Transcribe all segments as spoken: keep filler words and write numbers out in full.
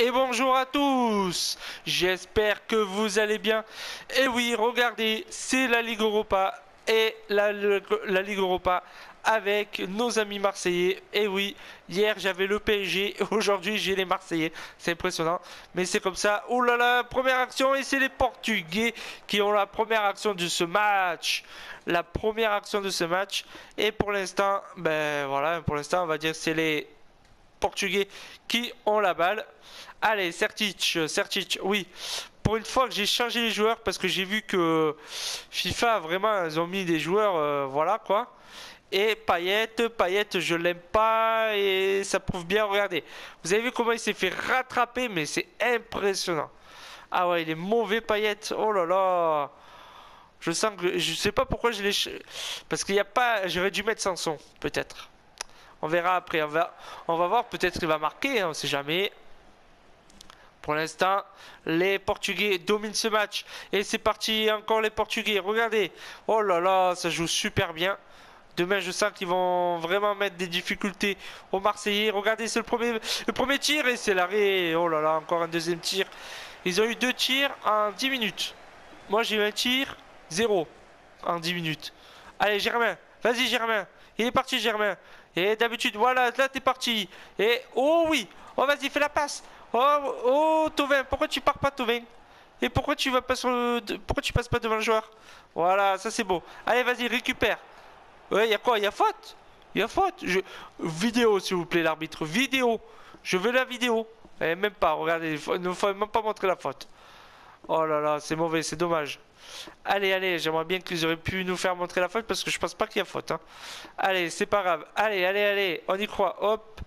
Et bonjour à tous, j'espère que vous allez bien. Et oui, regardez, c'est la Ligue Europa et la, la Ligue Europa avec nos amis marseillais. Et oui, hier j'avais le P S G, aujourd'hui j'ai les Marseillais. C'est impressionnant, mais c'est comme ça. Oh là là, première action et c'est les Portugais qui ont la première action de ce match. La première action de ce match. Et pour l'instant, ben voilà, pour l'instant on va dire que c'est les Portugais qui ont la balle. Allez, Sertic, Sertic, oui. Pour une fois que j'ai changé les joueurs parce que j'ai vu que FIFA vraiment ils ont mis des joueurs, euh, voilà quoi. Et Payet, Payet, je l'aime pas et ça prouve bien. Regardez, vous avez vu comment il s'est fait rattraper, mais c'est impressionnant. Ah ouais, il est mauvais Payet. Oh là là. Je sens que je sais pas pourquoi je l'ai parce qu'il n'y a pas. J'aurais dû mettre Sanson peut-être. On verra après. On va, on va voir. Peut-être qu'il va marquer. Hein, on sait jamais. Pour l'instant, les Portugais dominent ce match. Et c'est parti, encore les Portugais. Regardez. Oh là là, ça joue super bien. Demain, je sens qu'ils vont vraiment mettre des difficultés aux Marseillais. Regardez, c'est le premier, le premier tir et c'est l'arrêt. Oh là là, encore un deuxième tir. Ils ont eu deux tirs en dix minutes. Moi, j'ai eu un tir, zéro en dix minutes. Allez, Germain. Vas-y, Germain. Il est parti, Germain. Et d'habitude, voilà, là, t'es parti. Et, oh oui. Oh, vas-y, fais la passe. Oh, oh, Thauvin, pourquoi tu pars pas, Thauvin? Et pourquoi tu vas pas sur le... Pourquoi tu passes pas devant le joueur? Voilà, ça c'est beau. Allez, vas-y, récupère. Ouais, y a quoi? Y a faute? Y a faute? Je... Vidéo, s'il vous plaît, l'arbitre. Vidéo. Je veux la vidéo. Eh, même pas, regardez, il ne faut même pas montrer la faute. Oh là là, c'est mauvais, c'est dommage. Allez, allez, j'aimerais bien qu'ils auraient pu nous faire montrer la faute parce que je pense pas qu'il y a faute. Hein. Allez, c'est pas grave. Allez, allez, allez, on y croit. Hop.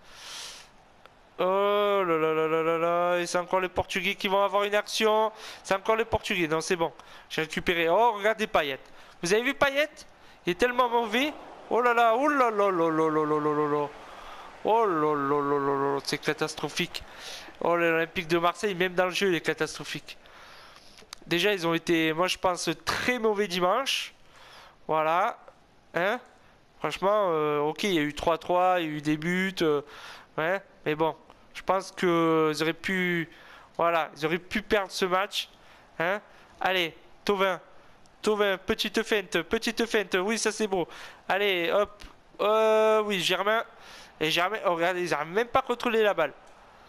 Oh là là là là là là. Et c'est encore les Portugais qui vont avoir une action. C'est encore les Portugais. Non, c'est bon. J'ai récupéré. Oh, regardez Payet. Vous avez vu Payet? Il est tellement mauvais. Oh là là. Oh là là là là là là là là là. Oh là là là là là. C'est catastrophique. Oh, l'Olympique de Marseille, même dans le jeu, il est catastrophique. Déjà, ils ont été, moi je pense, très mauvais dimanche. Voilà. Hein? Franchement, euh, ok, il y a eu trois trois, il y a eu des buts. Euh, ouais. Mais bon, je pense qu'ils auraient pu... Voilà, ils auraient pu perdre ce match. Hein? Allez, Thauvin. Thauvin, petite feinte, petite feinte. Oui, ça c'est beau. Allez, hop. Euh, oui, Germain. Et Germain, oh, regardez, ils n'arrivent même pas à contrôler la balle.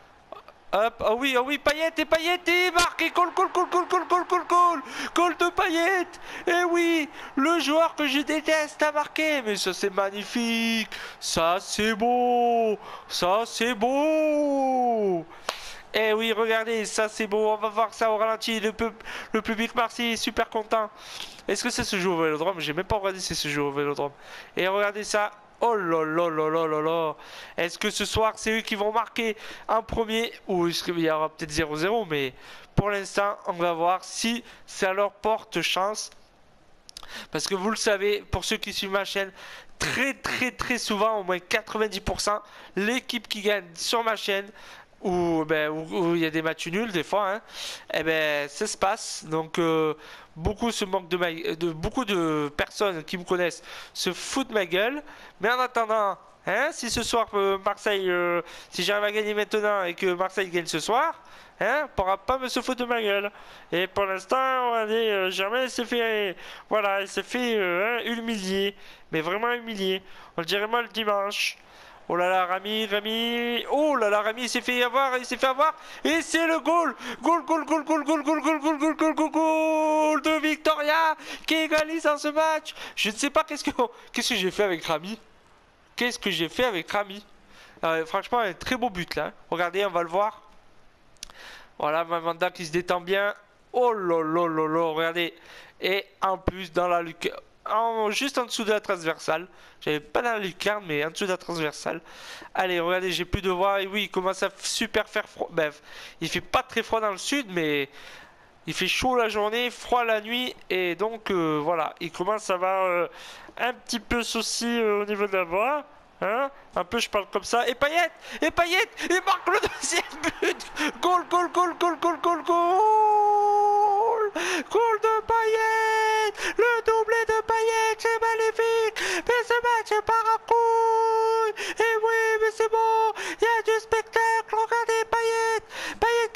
Hop, oh oui, oh oui, Payet et Payet et marque et goal, goal, goal, goal, goal, goal, goal, goal, goal de Payet. Et oui, le joueur que je déteste a marqué. Mais ça c'est magnifique, ça c'est beau, ça c'est beau. Eh oui, regardez, ça c'est beau, on va voir ça au ralenti. Le, pub, le public marseillais est super content. Est-ce que ça se joue au Vélodrome? J'ai même pas regardé si ça se joue au Vélodrome. Et regardez ça. Oh là là là là là là. Est-ce que ce soir c'est eux qui vont marquer un premier? Ou est-ce qu'il y aura peut-être zéro zéro? Mais pour l'instant on va voir si ça leur porte chance. Parce que vous le savez, pour ceux qui suivent ma chaîne, très très très souvent, au moins quatre-vingt-dix pour cent, l'équipe qui gagne sur ma chaîne, où ben, où, où il y a des matchs nuls des fois, hein, et ben ça se passe. Donc euh, beaucoup se moquent de, ma, de beaucoup de personnes qui me connaissent se foutent de ma gueule. Mais en attendant, hein, si ce soir euh, Marseille, euh, si j'arrive à gagner maintenant et que Marseille gagne ce soir, hein, on pourra pas me se foutre de ma gueule. Et pour l'instant, on va dire, euh, Germain s'est fait, voilà, il s'est fait euh, hein, humilier, mais vraiment humilier. On le dirait moi le dimanche. Oh là là, Rami, Rami. Oh là là, Rami, il s'est fait avoir, il s'est fait avoir. Et c'est le goal. Goal, goal, goal, goal, goal, goal, goal, goal, goal, goal, goal, goal de Victoria qui égalise dans ce match. Je ne sais pas qu'est-ce que qu'est-ce que j'ai fait avec Rami. Qu'est-ce que j'ai fait avec Rami. euh, Franchement, un très beau but là. Regardez, on va le voir. Voilà, Mamanda qui se détend bien. Oh là là là là, regardez. Et en plus, dans la lucarne. En, juste en dessous de la transversale. J'avais pas dans la lucarne, mais en dessous de la transversale. Allez, regardez, j'ai plus de voix. Et oui, il commence à super faire froid. Bref, il fait pas très froid dans le sud, mais il fait chaud la journée, froid la nuit. Et donc, euh, voilà, il commence à avoir euh, un petit peu souci euh, au niveau de la voix. Hein, un peu, je parle comme ça. Et Payet, et Payet, il marque le deuxième but. Goal, goal, goal, goal, goal, goal, goal. Goal de Payet. Le doublé de Payet, c'est magnifique. Mais ce match part en couille. Et oui, mais c'est bon. Il y a du spectacle. Regardez Payet. Payet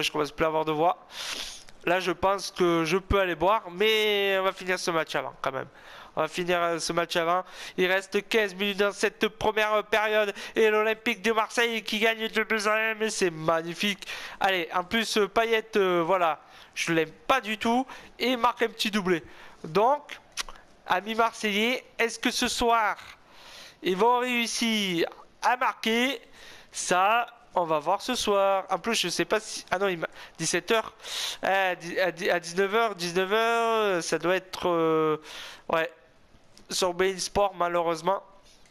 je commence plus à avoir de voix. Là, je pense que je peux aller boire, mais on va finir ce match avant quand même. On va finir ce match avant. Il reste quinze minutes dans cette première période. Et l'Olympique de Marseille qui gagne de deux à un. Mais c'est magnifique. Allez, en plus, Payet, euh, voilà. Je l'aime pas du tout. Et marque un petit doublé. Donc, amis Marseillais, est-ce que ce soir, ils vont réussir à marquer? Ça, on va voir ce soir. En plus, je sais pas si... Ah non, il m'a... dix-sept heures. À dix-neuf heures, dix-neuf heures, ça doit être... Euh... Ouais. Sur beIN Sport, malheureusement.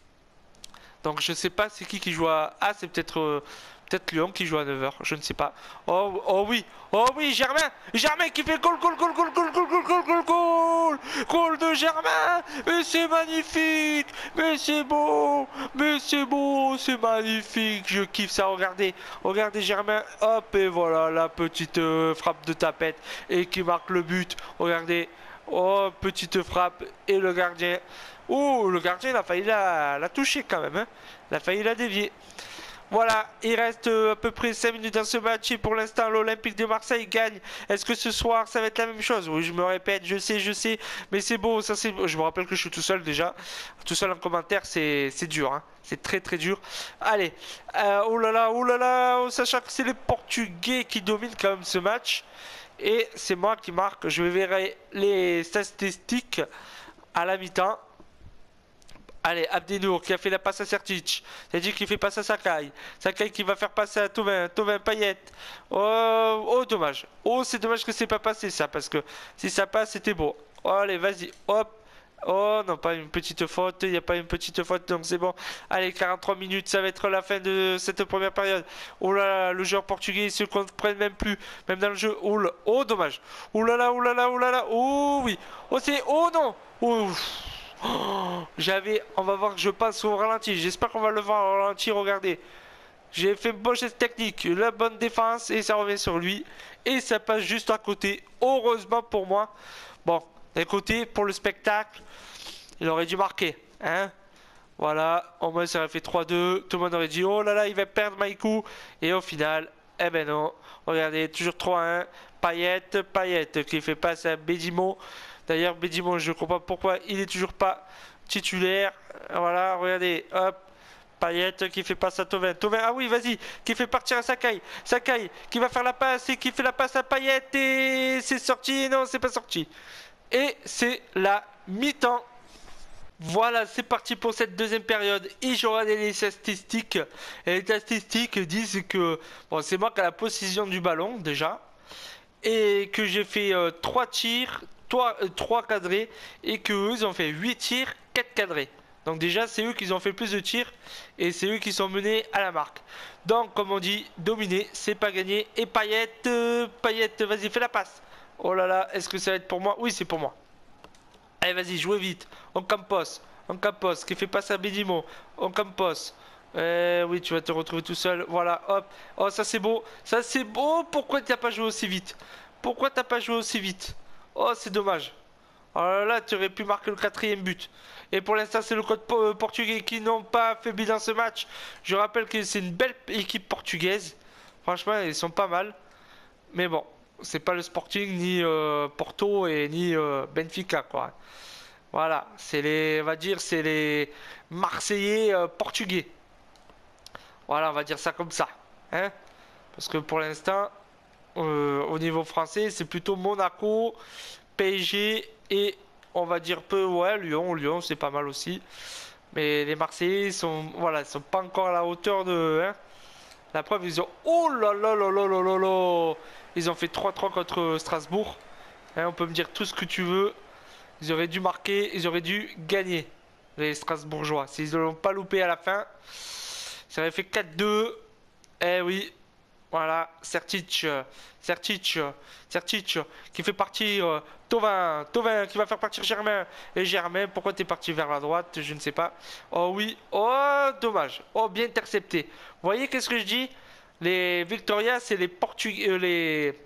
Donc, je sais pas c'est qui qui joue à... Ah, c'est peut-être... Euh... Peut-être Lyon qui joue à neuf heures, je ne sais pas. Oh, oh oui, oh oui, Germain, Germain qui fait goal, goal, goal, goal, goal, goal, goal, goal, goal, goal, goal de Germain, mais c'est magnifique, mais c'est beau, mais c'est beau, c'est magnifique, je kiffe ça, regardez, regardez Germain, hop, et voilà, la petite euh, frappe de tapette, et qui marque le but, regardez, oh, petite frappe, et le gardien, oh, le gardien, il a failli la, la toucher quand même, hein. Il a failli la dévier. Voilà, il reste euh, à peu près cinq minutes dans ce match et pour l'instant l'Olympique de Marseille gagne. Est-ce que ce soir ça va être la même chose? Oui, je me répète, je sais, je sais, mais c'est beau, ça c'est... Je me rappelle que je suis tout seul déjà, tout seul en commentaire, c'est dur, hein. C'est très très dur. Allez, euh, oh là là, oh là là, oh, sachant que c'est les Portugais qui dominent quand même ce match et c'est moi qui marque. Je verrai les statistiques à la mi-temps. Allez, Abdenour qui a fait la passe à Sertic. Sertic qui fait passe à Sakai. Sakai qui va faire passer à Thauvin. Thauvin, Payet. Oh, oh, dommage. Oh, c'est dommage que c'est pas passé ça. Parce que si ça passe, c'était beau. Oh, allez, vas-y. Hop. Oh, non, pas une petite faute. Il n'y a pas une petite faute. Donc c'est bon. Allez, quarante-trois minutes. Ça va être la fin de cette première période. Oh là là, le joueur portugais, il se comprenne même plus. Même dans le jeu. Oh, là, oh dommage. Oh là là, oh là là, oh là là. Oh oui. Oh, c'est. Oh non. Oh. Oh, j'avais, on va voir que je passe au ralenti. J'espère qu'on va le voir au ralenti. Regardez, j'ai fait bon geste technique, la bonne défense et ça revient sur lui et ça passe juste à côté. Heureusement pour moi. Bon, d'un côté pour le spectacle, il aurait dû marquer, hein. Voilà, au moins ça aurait fait trois deux. Tout le monde aurait dit oh là là, il va perdre Maïkou et au final, eh ben non. Regardez, toujours trois un. Payet, Payet qui fait passe à Bédimo. D'ailleurs, Bédimo, je ne comprends pas pourquoi il est toujours pas titulaire. Voilà, regardez, hop, Payet qui fait passe à Thauvin. Thauvin, ah oui, vas-y, qui fait partir à Sakai. Sakai qui va faire la passe et qui fait la passe à Payet et c'est sorti. Non, c'est pas sorti. Et c'est la mi-temps. Voilà, c'est parti pour cette deuxième période. Et j'aurai les statistiques. Et les statistiques disent que bon, c'est moi qui ai la possession du ballon déjà. Et que j'ai fait euh, trois tirs, trois cadrés. Et qu'eux, ils ont fait huit tirs, quatre cadrés. Donc déjà, c'est eux qui ont fait le plus de tirs. Et c'est eux qui sont menés à la marque. Donc, comme on dit, dominer, c'est pas gagner. Et Payet, euh, Payet, vas-y, fais la passe. Oh là là, est-ce que ça va être pour moi? Oui, c'est pour moi. Allez, vas-y, jouez vite. On campos. On campos. Qui fait passer à Bédimo. On campos. Euh, oui, tu vas te retrouver tout seul. Voilà, hop. Oh, ça c'est beau. Ça c'est beau. Pourquoi tu n'as pas joué aussi vite? Pourquoi t'as pas joué aussi vite? Oh, c'est dommage. Oh là là, tu aurais pu marquer le quatrième but. Et pour l'instant, c'est le code portugais qui n'ont pas affaibli dans ce match. Je rappelle que c'est une belle équipe portugaise. Franchement, ils sont pas mal. Mais bon, c'est pas le Sporting, ni euh, Porto et ni euh, Benfica, quoi. Voilà, c'est les, on va dire, c'est les Marseillais euh, portugais. Voilà, on va dire ça comme ça, hein. Parce que pour l'instant, euh, au niveau français, c'est plutôt Monaco, P S G et on va dire peu, ouais, Lyon. Lyon, c'est pas mal aussi. Mais les Marseillais sont, voilà, ils sont pas encore à la hauteur de, hein. La preuve, ils ont, oh là là là là là là là, ils ont fait trois trois contre Strasbourg. Hein, on peut me dire tout ce que tu veux. Ils auraient dû marquer, ils auraient dû gagner, les Strasbourgeois. S'ils ne l'ont pas loupé à la fin, ça aurait fait quatre deux. Eh oui, voilà, Sertic, Sertic, Sertic, qui fait partir euh, Thauvin, Thauvin, qui va faire partir Germain. Et Germain, pourquoi tu es parti vers la droite? Je ne sais pas. Oh oui, oh, dommage. Oh, bien intercepté. Vous voyez, qu'est-ce que je dis? Les Victoria, c'est les Portugais, euh, les...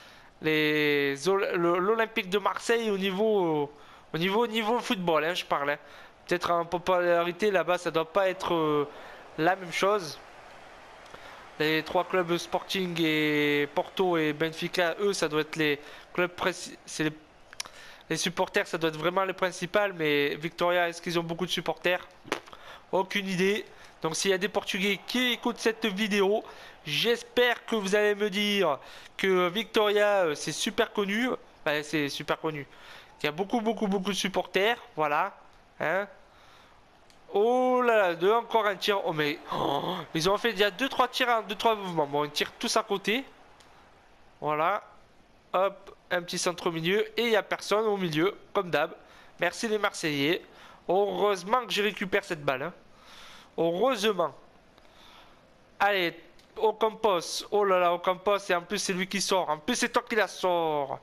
les l'Olympique de Marseille au niveau au niveau niveau football, hein, je parlais. Peut-être en popularité là-bas, ça doit pas être euh, la même chose. Les trois clubs Sporting et Porto et Benfica, eux, ça doit être les clubs princi- c'est les, les supporters, ça doit être vraiment les principaux. Mais Victoria, est-ce qu'ils ont beaucoup de supporters? Aucune idée. Donc s'il y a des Portugais qui écoutent cette vidéo, j'espère que vous allez me dire que Victoria, euh, c'est super connu. Enfin, c'est super connu. Il y a beaucoup, beaucoup, beaucoup de supporters. Voilà. Hein? Oh là là, deux, encore un tir. Oh mais oh, ils ont fait déjà deux trois tirs en deux trois mouvements. Bon, ils tirent tous à côté. Voilà. Hop, un petit centre au milieu. Et il n'y a personne au milieu, comme d'hab. Merci les Marseillais. Heureusement que je récupère cette balle. Hein. Heureusement. Allez, Ocampos. Oh là là, Ocampos. Et en plus, c'est lui qui sort. En plus, c'est toi qui la sort.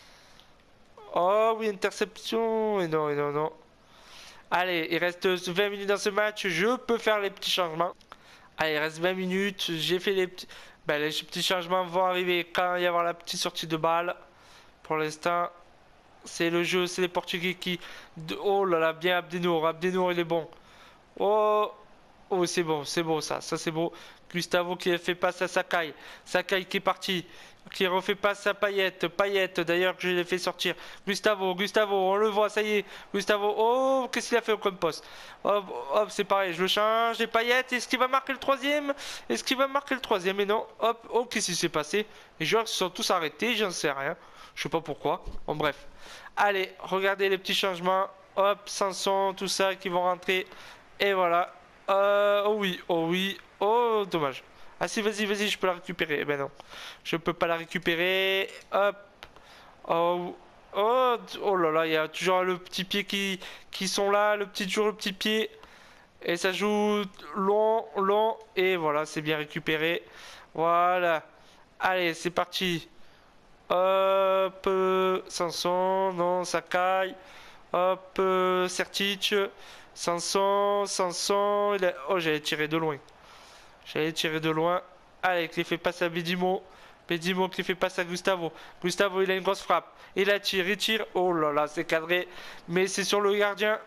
Oh oui, interception. Et non, et non, non. Allez, il reste vingt minutes dans ce match. Je peux faire les petits changements. Allez, il reste vingt minutes. J'ai fait les petits... Ben, les petits changements vont arriver quand il y aura la petite sortie de balle. Pour l'instant, c'est le jeu. C'est les Portugais qui... Oh là là, bien Abdenour. Abdenour, il est bon. Oh, oh c'est bon, c'est beau ça. Ça, c'est beau. Gustavo qui fait passe à Sakai. Sakai qui est parti. Qui refait passe à Payet. Payet, d'ailleurs, je l'ai fait sortir. Gustavo, Gustavo, on le voit, ça y est. Gustavo, oh, qu'est-ce qu'il a fait au poste? Hop, hop, c'est pareil, je le change. Et Payet, est-ce qu'il va marquer le troisième? Est-ce qu'il va marquer le troisième? Et non, hop, oh, qu'est-ce qui s'est passé? Les joueurs se sont tous arrêtés, j'en sais rien. Je sais pas pourquoi. Bon, bref. Allez, regardez les petits changements. Hop, Sanson, tout ça qui vont rentrer. Et voilà. Euh, oh oui, oh oui. Oh, dommage. Ah si, vas-y, vas-y, je peux la récupérer. Eh ben non, je peux pas la récupérer. Hop. Oh, oh, oh là là, il y a toujours le petit pied qui, qui sont là, le petit toujours le petit pied. Et ça joue long, long. Et voilà, c'est bien récupéré. Voilà. Allez, c'est parti. Hop, euh, Sanson, non, Sakai. Hop, euh, Sertic. Sanson, Sanson. Il a... Oh, j'allais tirer de loin. J'allais tirer de loin. Allez, qui fait passer à Bedimo. Bedimo qui fait passer à Gustavo. Gustavo, il a une grosse frappe. Il la tire, il tire. Oh là là, c'est cadré. Mais c'est sur le gardien.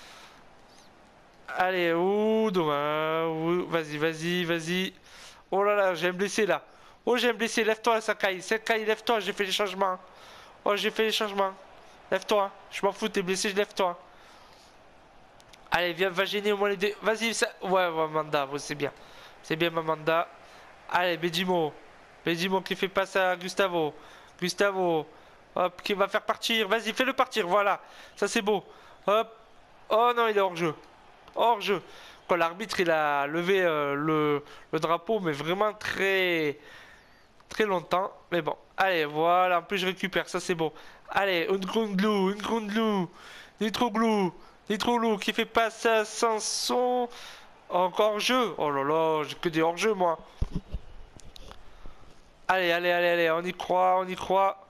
Allez, ouh, dommage. Vas-y, vas-y, vas-y. Oh là là, j'ai me blessé là. Oh, j'ai me blessé. Lève-toi, Sakai. Sakai, lève-toi. J'ai fait les changements. Oh, j'ai fait les changements. Lève-toi. Je m'en fous, t'es blessé, lève-toi. Allez, viens, va gêner au moins les deux. Vas-y, ça. Ouais, ouais, Manda, c'est bien. C'est bien, Mamanda. Allez, Bedimo. Bedimo qui fait passer à Gustavo. Gustavo. Hop, qui va faire partir. Vas-y, fais-le partir. Voilà. Ça, c'est beau. Hop. Oh non, il est hors jeu. Hors jeu. Quand l'arbitre, il a levé euh, le, le drapeau, mais vraiment très, très longtemps. Mais bon. Allez, voilà. En plus, je récupère. Ça, c'est beau. Allez, Nkrundlu. Nkrundlu. Nitroglou. Nitroglou qui fait passer à Sanson. Encore jeu. Oh là là, j'ai que des hors-jeu moi. Allez, allez, allez, allez, on y croit, on y croit.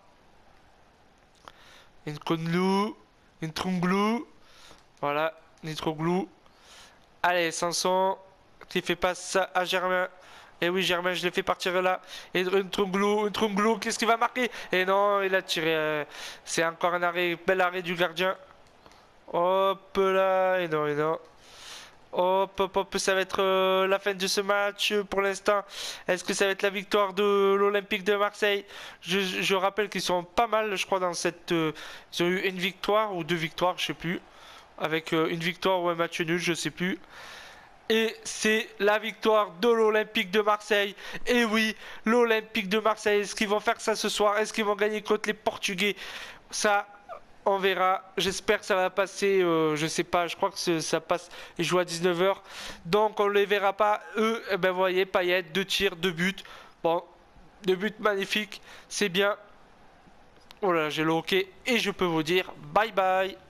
Une conlou, une trunglou. Voilà, nitroglou. Allez, Sanson qui fait pas ça à Germain. Et oui, Germain, je l'ai fait partir là. Et une trunglou, une trunglou, qu'est-ce qu'il va marquer? Et non, il a tiré. Euh, C'est encore un arrêt, bel arrêt du gardien. Hop là, et non, et non. Hop, hop, hop, ça va être euh, la fin de ce match pour l'instant. Est-ce que ça va être la victoire de l'Olympique de Marseille? je, je rappelle qu'ils sont pas mal, je crois, dans cette... Euh, ils ont eu une victoire ou deux victoires, je sais plus. Avec euh, une victoire ou un match nul, je sais plus. Et c'est la victoire de l'Olympique de Marseille. Et oui, l'Olympique de Marseille, est-ce qu'ils vont faire ça ce soir? Est-ce qu'ils vont gagner contre les Portugais? Ça... On verra, j'espère que ça va passer, euh, je sais pas, je crois que ça passe, ils jouent à dix-neuf heures, donc on les verra pas, eux, eh ben vous voyez, Payet, deux tirs, deux buts, bon, deux buts magnifiques, c'est bien, oh là j'ai le hockey, et je peux vous dire, bye bye.